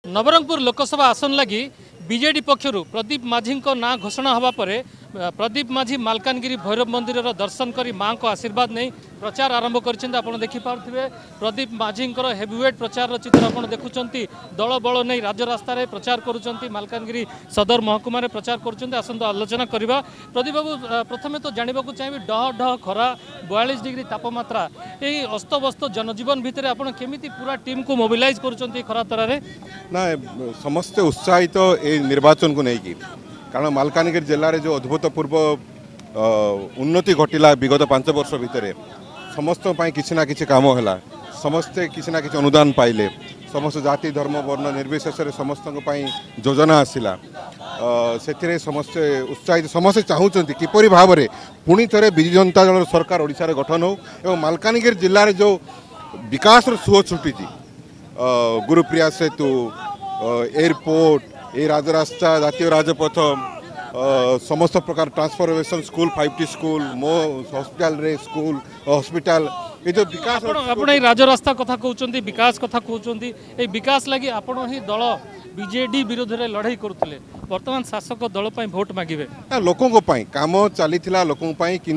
नवरंगपुर लोकसभा आसन लगी बीजेडी पक्षर प्रदीप माझी ना घोषणा हवा पर प्रदीप माझी मालकानगिरी भैरव मंदिर दर्शन कर माँ को आशीर्वाद नहीं प्रचार आरंभ कर देखिपे प्रदीप माझी हेवीवेट प्रचार चित्र आप देखुं दल बल नहीं राजरास्त प्रचार करुँच मालकानगिरी सदर महकुमा प्रचार कर आलोचना करवा प्रदीप बाबू प्रथम तो जानवा चाहिए डह डह खरा 42 डिग्री तापमात्रा यही अस्तव्यस्त जनजीवन भितर आपड़ केमी पूरा टीम को मोबिलाइज कर खरा तरह ना समस्ते उत्साहित निर्वाचन को लेकिन कारण मालकानगिरी जिले में जो अभूतपूर्व उन्नति घटला विगत 5 वर्ष भितर समस्त किसी ना किसी काम है समस्ते किसी ना किसी अनुदान पाइले समस्त जाति धर्म वर्ण निर्विशेष समस्त योजना आसला से समस्ते उत्साहित समस्ते चाहूँगी किपरि भाव में पुणी थे विजु जनता दल सरकार ओडिशा गठन हो मालकानगिरी जिले में जो विकास सुह छुटी गुरुप्रिया सेतु एयरपोर्ट ये राजरास्ता जातीय राजपथ समस्त प्रकार ट्रांसफॉर्मेशन स्कूल 5T स्कूल मो हॉस्पिटल रे स्कूल हॉस्पिटल ये जो विकास आपण राजरास्ता कथा कहते विकास कथा कहते ये विकास लगी आपण ही दल बीजेडी विरोध में लड़ाई करुले वर्तमान शासक दल पर भोट मांगे लोकों काम चली लोकों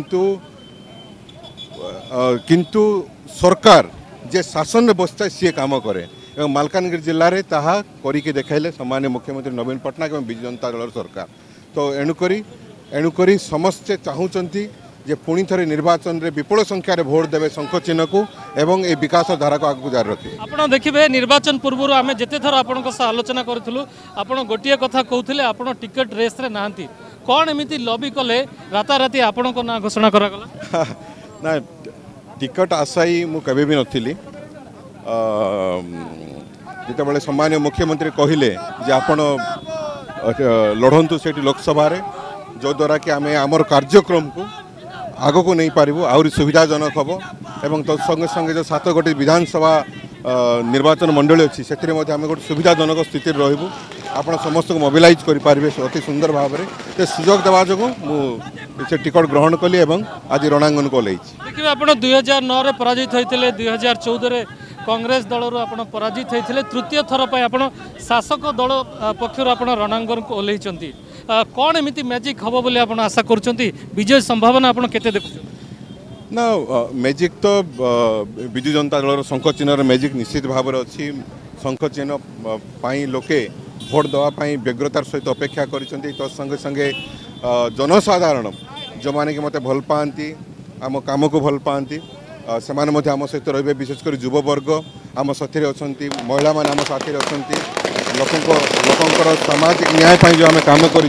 किंतु सरकार जे शासन में बसता है सी काम करे मालकानगिरी जिले में ताहा करके देखाइले सामान्य मुख्यमंत्री नवीन पट्टनायक और विजु जनता दल सरकार तो एणुकरी समस्ते चाहूँगी जे पुणी थे निर्वाचन में विपुल संख्यार भोट देवे शंख चिन्ह को एवं ए विकास धारा को आगे जारी रखे आप देखिए निर्वाचन पूर्व आम जिते थर आपण आलोचना करूँ आप गोटे कथा कहते आप टिकेट रेस रे नहांती कौन एमती लॉबी कले राताराति आपण ना घोषणा करागला ना टिकट आशायी मुझे भी नी जिते सामान्य मुख्यमंत्री कहले जे आपण लड़ु से लोकसभा जो द्वारा कि आम आमर कार्यक्रम को आग को नहीं पारू आहरी सुविधाजनक हम एवं तत्संगे संगे जो 7 गोटी विधानसभा निर्वाचन मंडली अच्छी से आम गोटे सुविधाजनक स्थिति रही आप समस्त को मोबिलाइज करें अति सुंदर भाव में सुजोग देवा जो मुझे टिकट ग्रहण कली आज रणांगन को देखिए आप 2009 पराजित होते 2014 कांग्रेस दल आप पराजित होते तृतीय थर पर आप शासक दल पक्षर आप रणांगन को ओह्लैंट कौन एमती मैजिक हम बोली आप आशा कर विजय संभावना आप केते देखु ना मैजिक तो विजु जनता दल शंख चिन्ह मैजिक निश्चित भाव में अच्छी शंख चिन्ह लोके भोट देवाई व्यग्रतार सहित अपेक्षा कर संगे संगे जनसाधारण जो मैंने कि मत भल पाती आम कम को भल पाती से आम सहित रे विशेषकर युववर्ग आम साथी अच्छा महिला मैंने आम साथी अच्छा लोकंर सामाजिक न्याय जो आम कम कर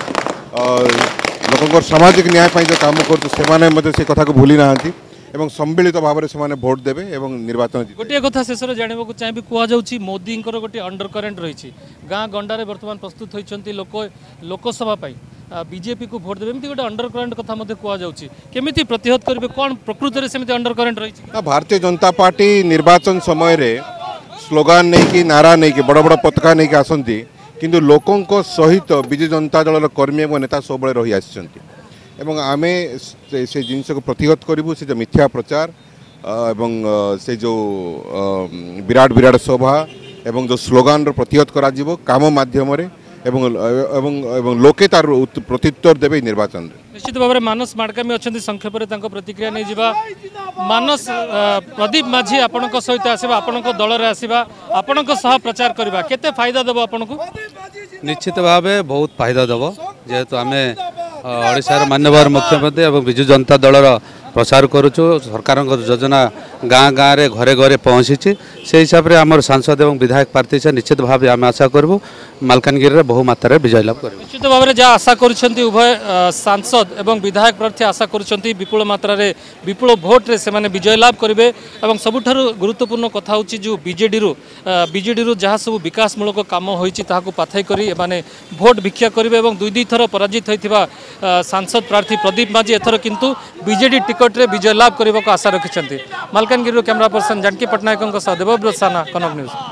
सामाजिक न्याय जो कम कर से कथा को भूली ना एवं सम्मिलित भाव में भोट देवे एवं निर्वाचन गोटे कथा शेष जानवा चाहिए कहुच्छी मोदी गोटे अंडर करेन्ट रही गाँ गंडारे बर्तमान प्रस्तुत होती लोकसभा बीजेपी को भोट देवे गोटे अंडर करेन्ट कथा कहमी प्रतिहत करेंगे कौन प्रकृति में अंडर करेन्ट रही भारतीय जनता पार्टी निर्वाचन समय स्लोगान नहीं कि नारा नहीं कि बड़ बड़ पताका नहीं कि आसती किंतु लोकों सहित विजु जनता दल कर्मी और नेता सब रही आसं आम से जिनस को प्रतिहत करूँ से जो मिथ्या प्रचार एवं से जो विराट विराट सभा एवं जो स्लोगान प्रतिहत करा काम माध्यम एवं लोके तार प्रत्युत्तर देवे निर्वाचन निश्चित भाव में मानस माडकामी अच्छा संक्षेप में प्रतिक्रिया नहीं जावा मानस प्रदीप माझी आपण सहित आसवा आपण दल में आसवा आपण प्रचार करवा केते फायदा देव आपन को निश्चित भाव बहुत फायदा देव जेहेतु आम ओडिशार माननीय मुख्यमंत्री और विजु जनता दलर प्रचार करुचु सरकार योजना गाँ गाँव में घरे घरे पहुँची से हिसाब से आम सांसद और विधायक प्रार्थी से निश्चित भाव आम आशा करूँ मालकानगिरी बहु मात्रा विजय लाभ कर निश्चित भाव में जहाँ आशा कर उभय सांसद और विधायक प्रार्थी आशा कर विपुल मात्रा विपुल भोट्रे से विजय लाभ करेंगे और सबुठ गुरुत्वपूर्ण कथा हूँ जो बीजेडी जहाँ सब विकासमूलक कम होती पाथई कर भोट भिक्षा करेंगे और 2 थर पराजित होता सांसद प्रार्थी प्रदीप माझी एथर किंतु बीजेडी टिकट रे विजय लाभ करने को आशा रखिंट Malkangiri camera person Janaki Pattanayak Debabrata Sana Kanak news.